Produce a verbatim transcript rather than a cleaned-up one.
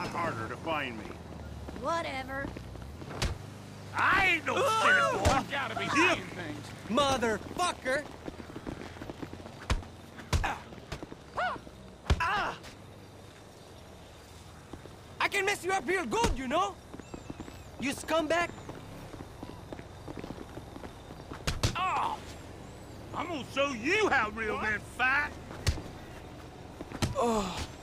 lot harder to find me. Whatever. I ain't no sinner boy. Gotta be seeing things. Motherfucker! Ah. Ah. I can mess you up real good, you know? You scumbag! Oh. I'm gonna show you how real men fight. Oh.